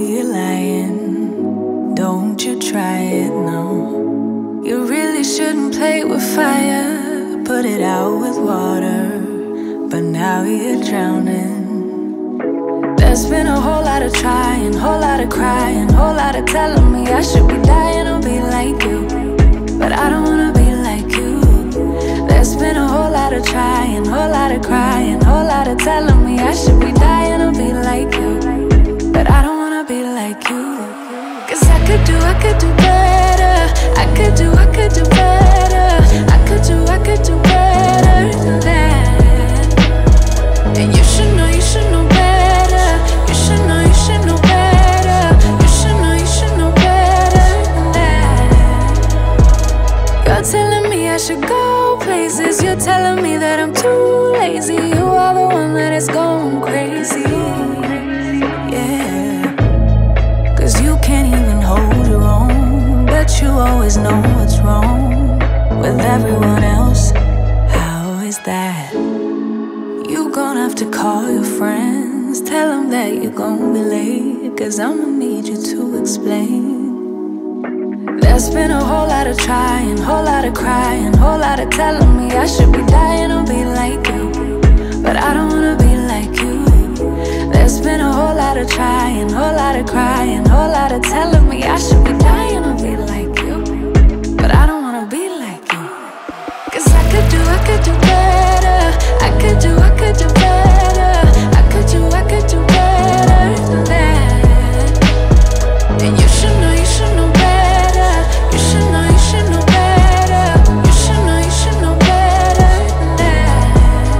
you're lying. Don't you try it, no. You really shouldn't play with fire. Put it out with water, but now you're drowning. There's been a whole lot of trying, whole lot of crying, whole lot of telling me I should be dying or be like you, but I don't wanna be like you. There's been a whole lot of trying, whole lot of crying, whole lot of telling me I should be dying or be like you, but I don't wanna be like you. Cause I could do better. I could do better. I could do better than that. And you should know better. You should know better. You should know better than that. You're telling me I should go places. You're telling me that I'm too lazy. You are the one that is going crazy. Yeah. Cause you can't even hold your own, but you always know what's wrong with everyone else. How is that? You gonna have to call your friends, tell them that you're gonna be late, cause I'ma need you to explain. There's been a whole lot of trying, whole lot of crying, whole lot of telling me I should be dying or be like you, but I don't wanna be like you. There's been a whole lot of trying, whole lot of crying, whole lot of telling me I should be dying or be like you, but I don't wanna be like you. Cause I could do better. I could do better. I could do better than that. And you should know better. You should know better. You should know better than that.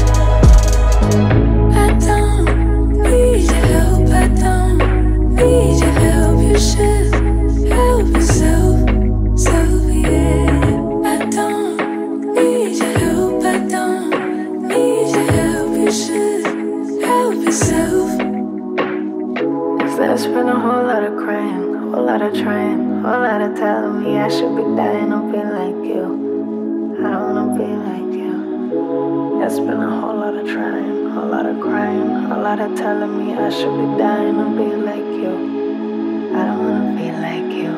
I don't need your help. I don't need your help. You should help yourself. So yeah, I don't need your help. I don't need your help. You should help yourself. There's been a whole lot of crying, whole lot of trying, whole lot of telling me I should be dying or be like you. I don't wanna be like you. There's been a whole lot of trying, whole lot of crying, whole lot of telling me I should be dying or be like you. I don't wanna be like you.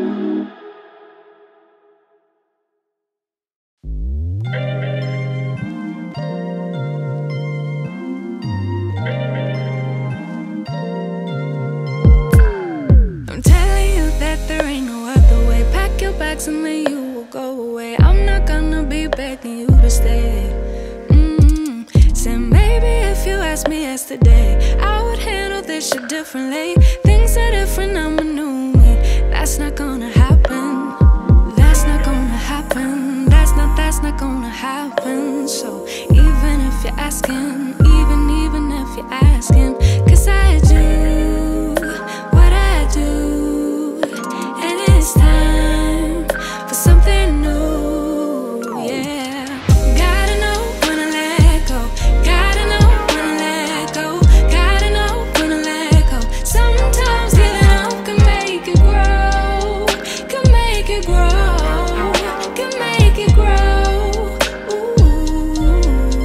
I'm telling you that there ain't no other way. Pack your bags and then you will go away. I'm not gonna be begging you to stay. Said maybe if you asked me yesterday, I would handle this shit differently. Things are different, I'm a new me. That's not gonna happen. That's not gonna happen. That's not gonna happen. So even if you're asking, even if you're asking, cause I do what I do, and it's time for something new, yeah. Gotta know when to let go. Gotta know when to let go. Gotta know when to let go. Sometimes giving up can make it grow. Can make it grow. Can make it grow. Ooh.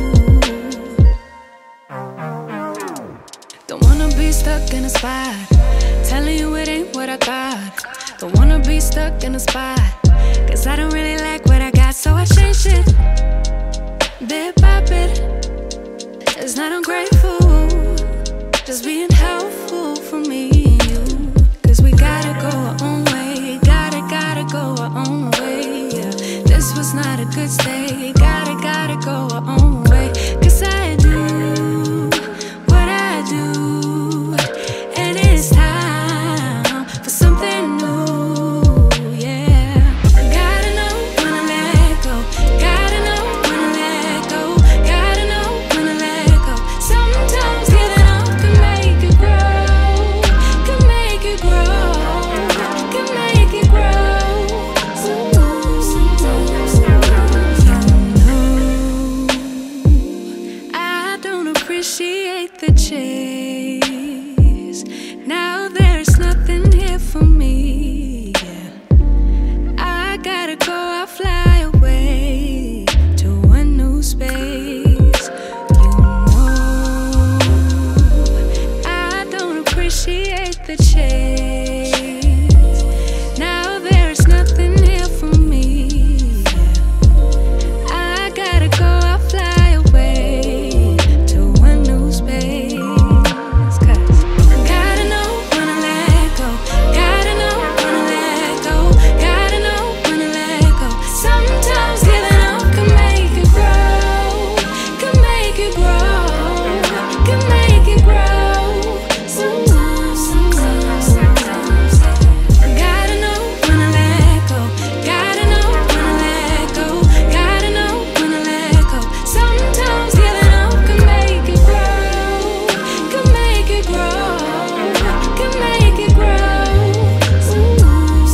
Don't wanna be stuck in a spot, telling you it ain't what I thought. Don't wanna be stuck in a spot, cause I don't really like what I got, so I changed it bit by bit. It's not ungrateful, just being helpful for me and you. Cause we gotta go our own way, gotta go our own way, yeah. This was not a good stay, gotta go our own way. Cause I do what I do, and it's time for something new, yeah. Gotta know take the chase. Now there's nothing here for me. I gotta go, I'll fly away to a new space. 'Cause I gotta know when to let go. Gotta know when to let go. Gotta know when to let go. Sometimes giving up can make it grow. Can make it grow. Can make it grow. Sometimes. Gotta know when to let go. Gotta know when to let go. Gotta know when to let go. Sometimes giving up can make it grow. Can make it grow. Can make it grow. Sometimes.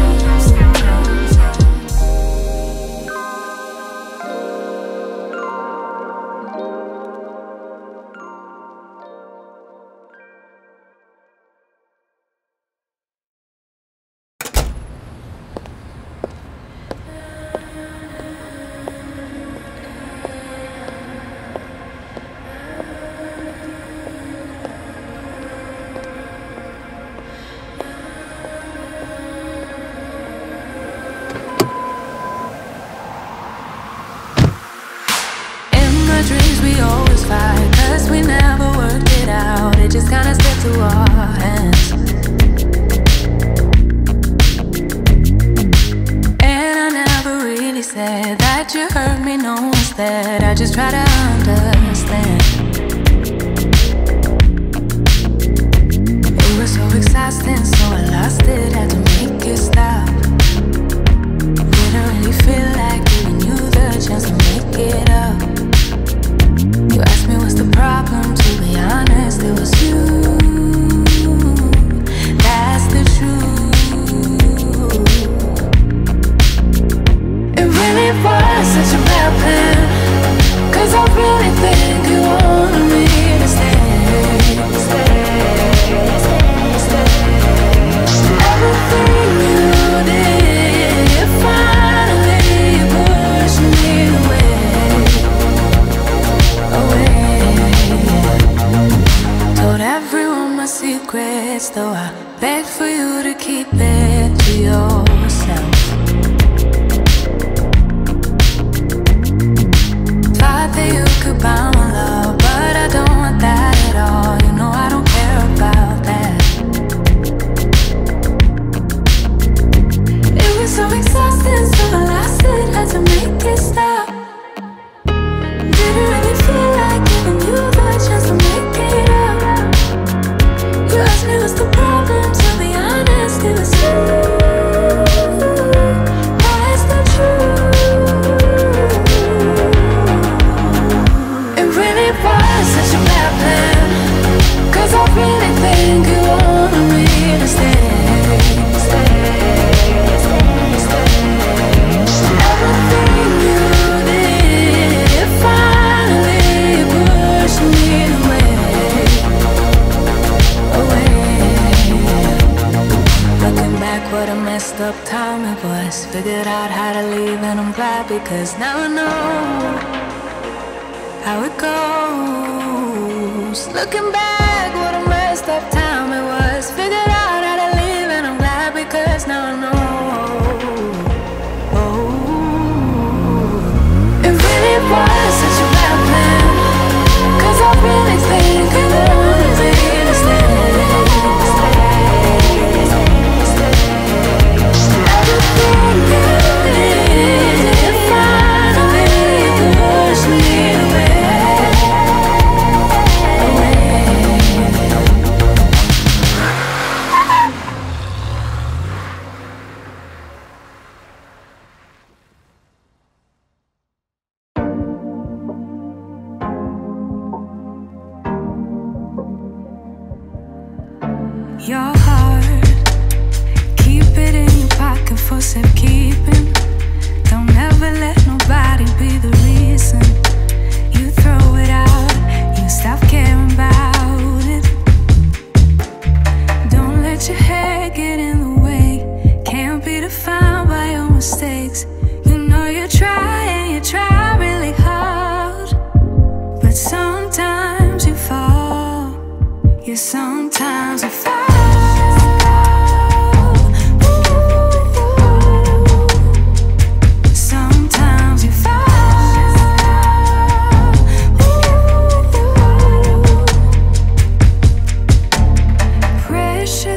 In my dreams we always fight, 'cause we never worked it out. It just kinda slipped through our hands. And I never really said that you hurt me, no, instead I just try to understand. It was so exhausting, so I lost it, had to make it stop. Didn't really feel like giving you the chance to make it up. You asked me what's the problem, to be honest, it was you. That's the truth. It really was such a bad plan, 'cause I really think you wanted me to stay. Everything you did, you finally pushed me away. Told everyone my secrets, though I begged for you to keep it to yourself. Thought that you could buy my love, but I don't want that at all. You know I don't care about that. It was so exhausting, so I lost it, had to make it stop. Didn't really feel like giving you the chance to make it up. You asked me what's the problem, to be honest, it was you. That's the truth. It really was such a bad plan, 'cause I really think you wanted me to stay. Everything you did, it finally pushed me away. Looking back, what a messed up time it was. Figured out how to leave and I'm glad, because now I know how it goes. Looking back, what a messed up time it was. Figured out how to leave and I'm glad, because now I know. It really was such a bad plan, 'cause I really think you wanted me to stay. Everything you did, it finally pushed me away. Your heart, keep it in your pocket for safekeeping. Don't ever let nobody be the reason you throw it out, you stop caring about it. Don't let your head get in the way, can't be defined by your mistakes. You know you try and you try really hard, but sometimes you fall. Yeah, sometimes you fall.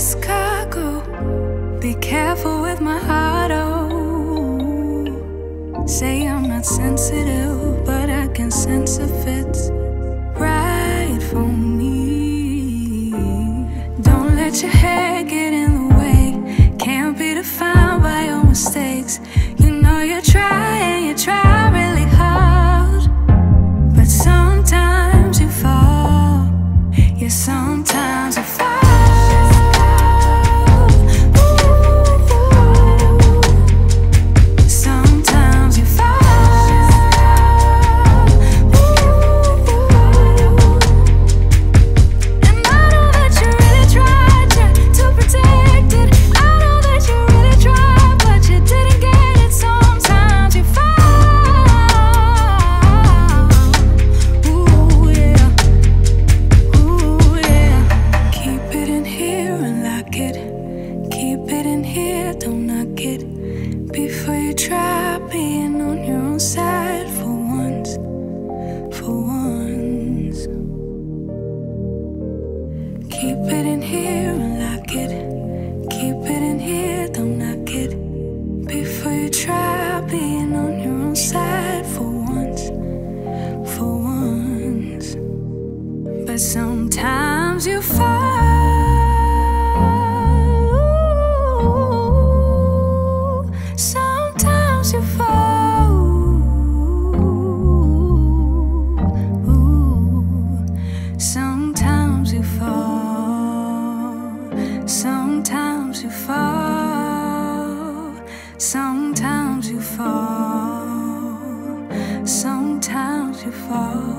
Chicago. Be careful with my heart, oh. Say I'm not sensitive, but I can sense if it's right for me. Don't let your hair get in the way. Can't be defined by your mistakes. You know you try really hard, but sometimes you fall. Yeah, sometimes you fall. Sometimes you fall. Sometimes you fall. Sometimes you fall. Sometimes you fall. Sometimes you fall. Sometimes you fall.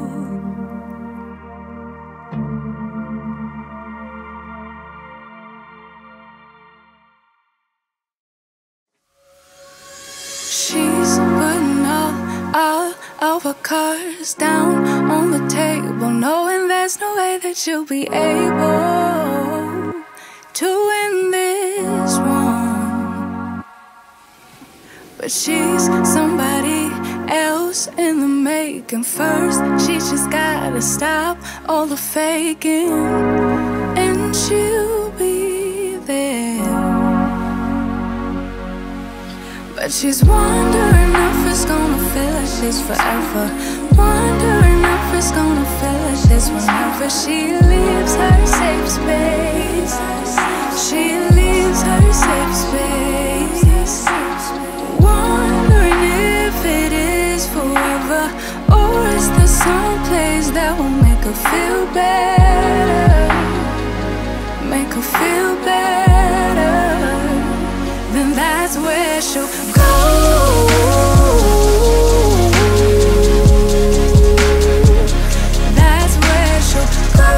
She's putting all of her cards down on the table, knowing there's no way that you'll be able to win this one. But she's somebody else in the making. First, she just gotta stop all the faking, and she'll be there. But she's wondering if it's gonna feel like this forever. Wondering if it's gonna feel like this whenever she leaves her safe space. She leaves her safe space. Wondering if it is forever, or is there some place that will make her feel better? Make her feel better. Then that's where she'll go. That's where she'll go.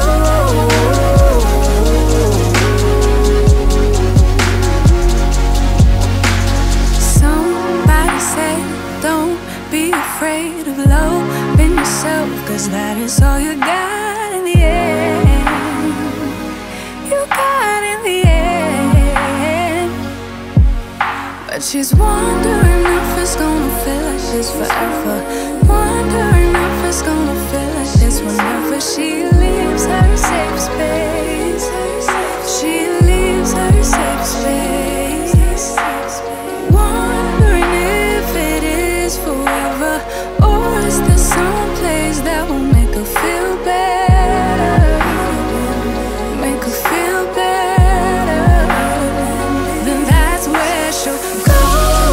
Somebody say, don't be afraid of loving yourself, 'cause that is all you got in the end. You got in the end. But she's wondering if it's gonna feel like this forever. Wondering if it's gonna feel like this whenever she leaves her safe space. She leaves her safe space. Wondering if it is forever, or is there some place that will make her feel better? Make her feel better. Then that's where she'll go.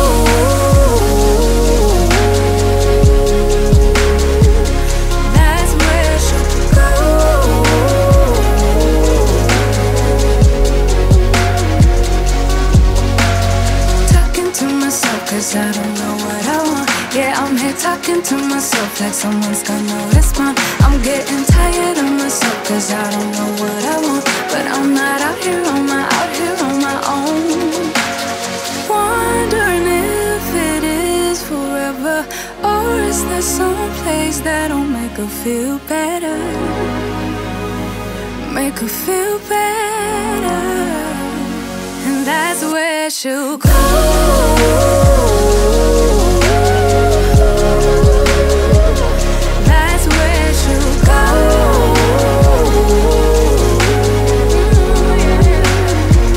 That's where she'll go. Talking to myself 'cause I don't know what I want. Yeah, I'm here talking to myself like someone's gonna respond. I'm getting tired of myself 'cause I don't know what I want. But I'm not out here on my own. Wondering if it is forever, or is there some place that'll make her feel better? Make her feel better. And that's where she'll go. That's where she'll go.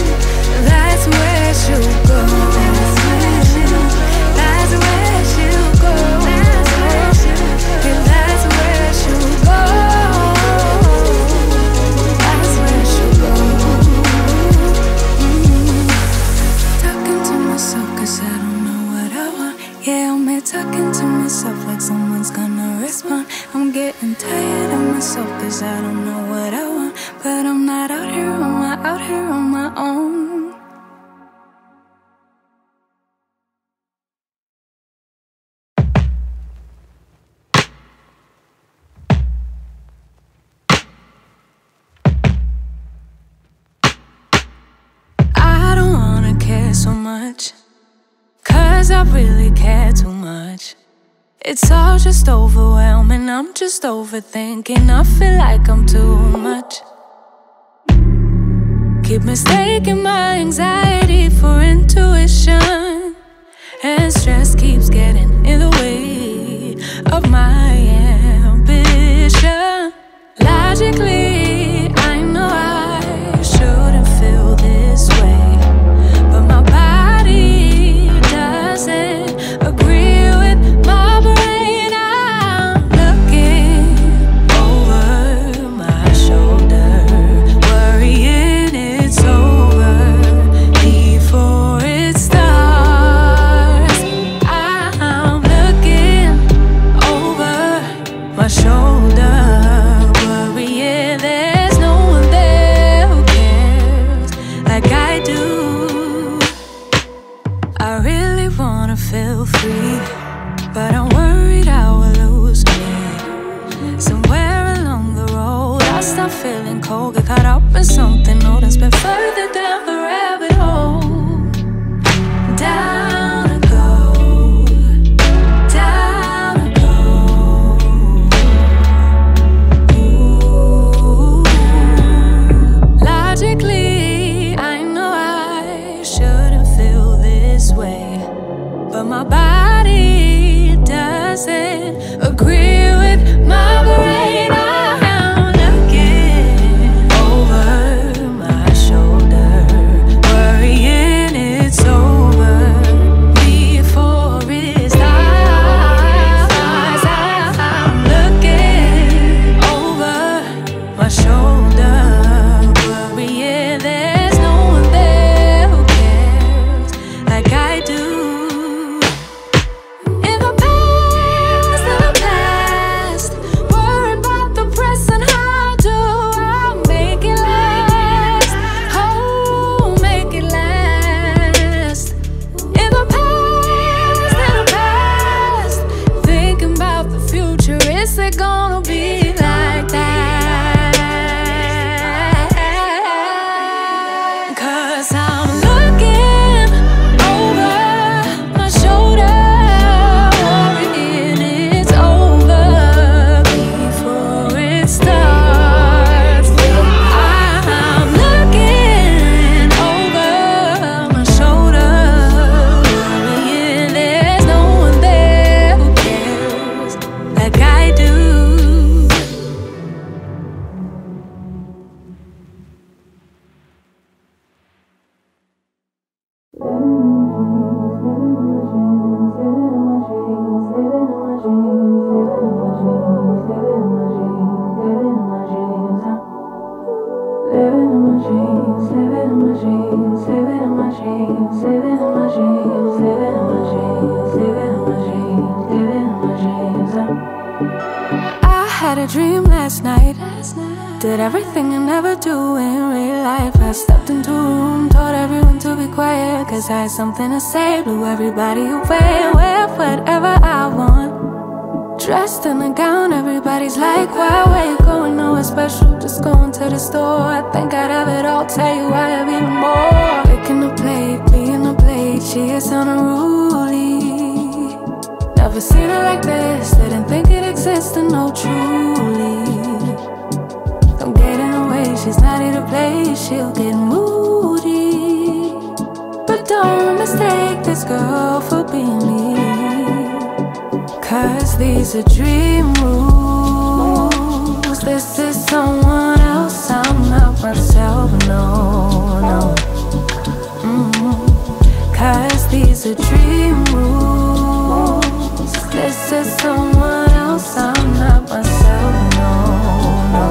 'cause I don't know what I want, but I'm not out here on my own. I don't wanna care so much, 'cause I really care too much. It's all just overwhelming, I'm just overthinking. I feel like I'm too much. Keep mistaking my anxiety for intuition, and stress keeps getting in the way of my ambition. Logically, I know I shouldn't feel this way, but my body doesn't agree with my brain. I'm looking over my shoulder, worrying it's over before it starts. I'm looking over my shoulder, worrying there's no one there who cares like I do. I really wanna feel free, but I'm worried I will lose me. Somewhere along the road I start feeling cold, get caught up in something old and spin further down the rabbit hole. Down to go, down to go. Ooh. Logically, I know I shouldn't feel this way, but my body doesn't agree with my brain. I'm looking over my shoulder, worrying it's over before it starts. I'm looking over my shoulder, worrying there's no one there who cares like I do. In the past, worry about the present. How do I make it last? Oh, make it last. In the past, thinking about the future. Is it gonna be like that? 'Cause I'm looking over my shoulder, worrying it's over before it starts. I'm looking over my shoulder, worrying there's no one there who cares like I do. I had a dream last night. Did everything I never do in real life. I stepped into a room, told everyone to be quiet, 'cause I had something to say. Blew everybody away, wear whatever I want. Dressed in a gown, everybody's like, why, where you going? Nowhere special, just going to the store. I think I'd have it all, tell you I have even more. Picking a plate, being a plate, she is unruly. Never seen her like this, didn't think it existed, no truly. Don't get in her way, she's not here to play, she'll get moody. But don't mistake this girl for being me, 'cause these are dream rules. This is someone else, I'm not myself, no, no. 'Cause these are dream rules. This is someone else, I'm not myself, no, no.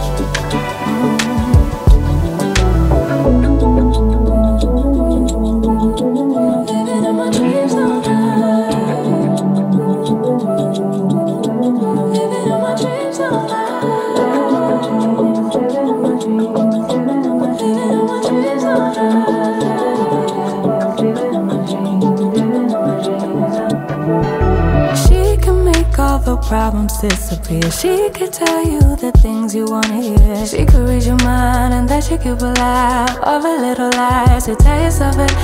Living in my dreams all night. Living in my dreams all night. problems disappear. She could tell you the things you wanna hear. She could read your mind and then she could lie of a little lies to tell yourself a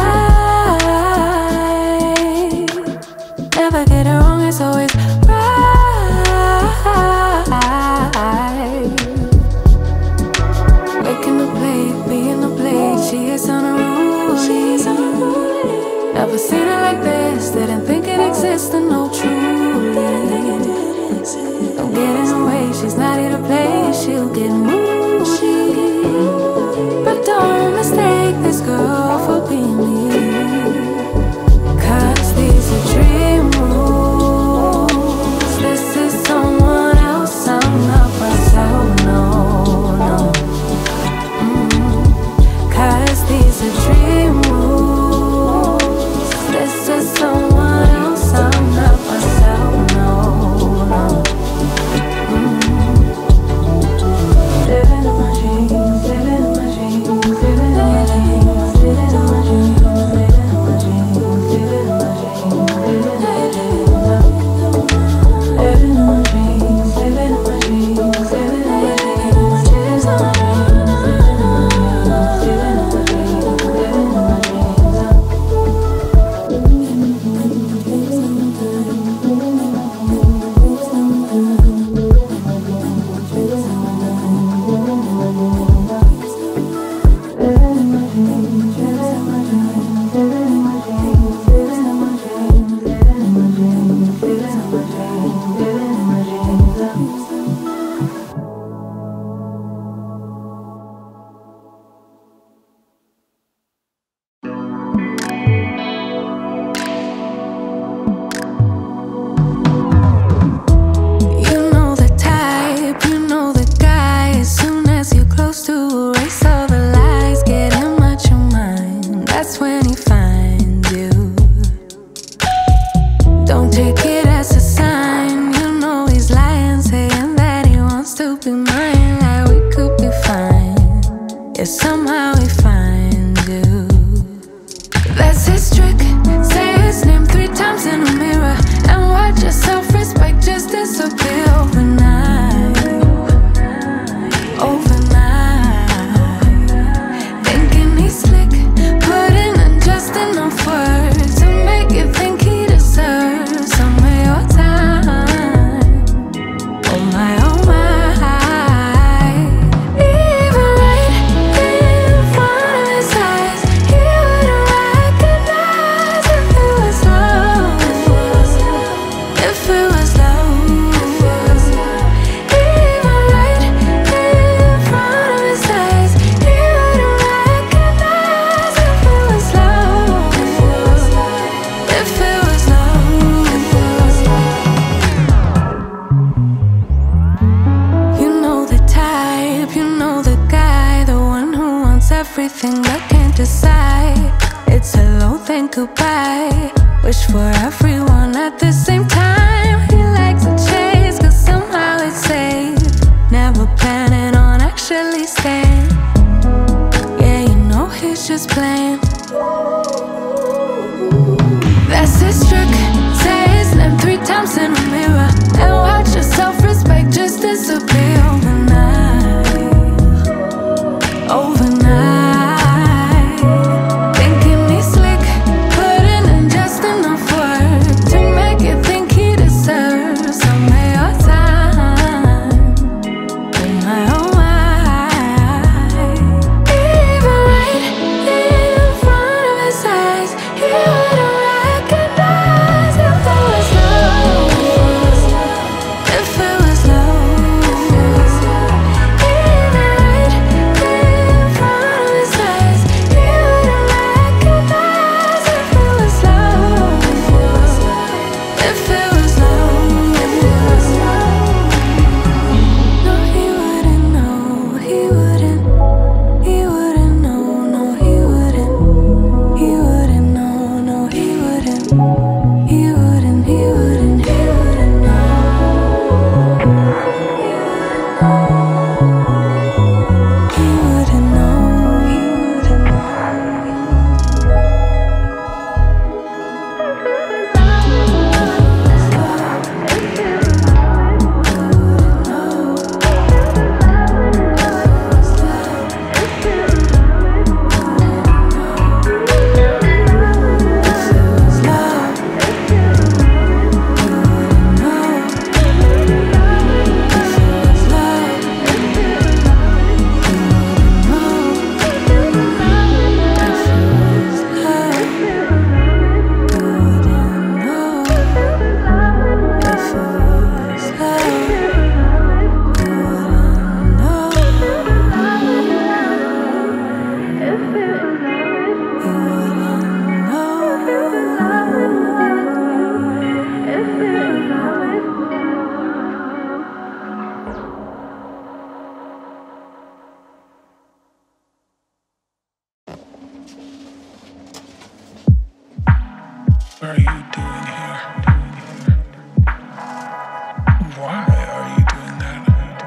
lie. Never get it wrong, it's always right. Making the plate, being the plate, she is unruly. Never seen her like this, didn't think it existed, no truly. Don't get in the way, she's not here to play, she'll get moody. But don't mistake this girl for being me, 'cause these are dream rules. This is someone else, I'm not myself, no, no. 'Cause these are dream rules. This is someone else, I'm not myself, no, no. Living in my dreams, living in my dreams, living in my dreams, living in my dreams, living in my dreams, living in my dreams, living in my dreams, living in my dreams, living in my everything but can't decide. It's hello, then goodbye. Wish for everyone at the same time. He likes to chase, 'cause somehow it's safe. Never planning on actually staying. Yeah, you know he's just playing. That's his trick. Say his name 3 times in a mirror and watch your self-respect just disappear overnight. Overnight, thinking he's slick, putting in just enough work to make you think he deserves some of your time. Oh my, oh my. Even right in front of his eyes, he wouldn't recognize if there was love. are you doing here? Why are you doing that?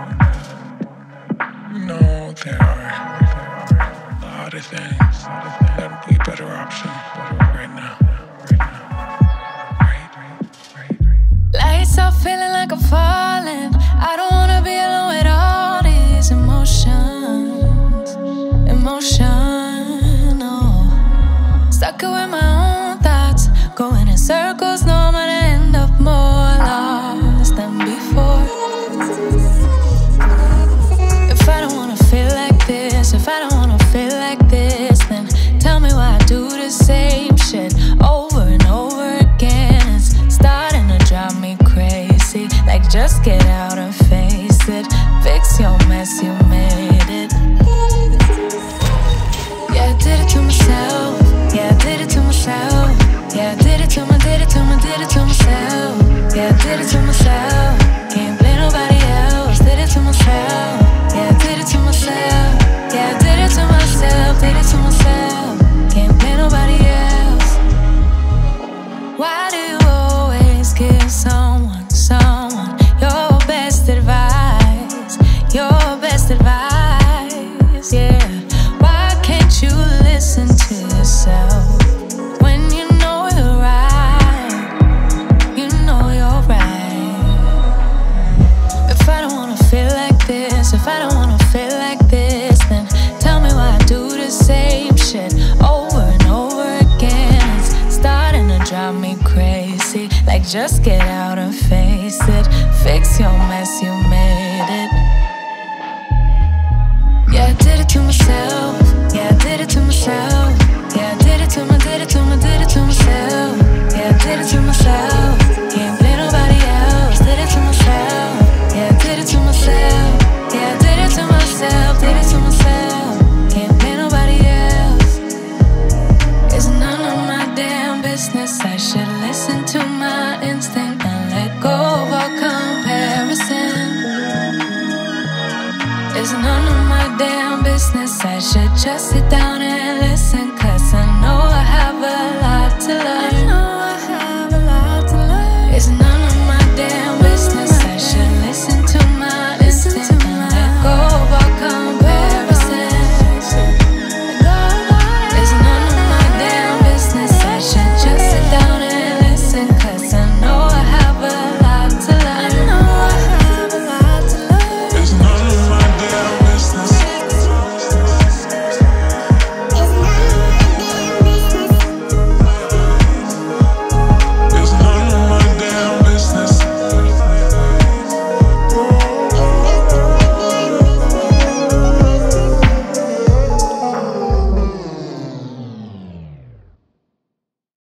No, there are a lot of things that would be a better option right now. Lights out, feeling like I'm falling. I don't wanna be alone with all these emotions. Stuck with my own thoughts, going in circles, know I'm gonna end up more lost than before. If I don't wanna feel like this, if I don't wanna feel like this, then tell me why I do the same shit over and over again. It's starting to drive me crazy. Like, just get out and face it. Fix your mess, you made it. Yeah, I did it to myself. Yeah, I did it to myself. Yeah, I did it to myself. Yeah, I did it to myself. Can't blame nobody else. Did it to myself. Yeah, I did it to myself. Yeah, I did it to myself. Did it to myself. Can't blame nobody else. Why do you always give someone your best advice? Your best advice, yeah. Why can't you listen to yourself when you know you're right? You know you're right. If I don't wanna feel like this, if I don't wanna feel like this, then tell me why I do the same shit over and over again. It's starting to drive me crazy. Like, just get out and face it. Fix your mess, you made it. Yeah, I did it to myself. Yeah, I did it to myself. Yeah, I did it to myself. Yeah, I did it to myself. Can't blame nobody else. Did it to myself. Yeah, I did it to myself. Yeah, I did it to myself. Did it to myself. Can't blame nobody else. It's none of my damn business. I should listen to my instinct and let go of all comparison. It's none of my damn business. I should just sit down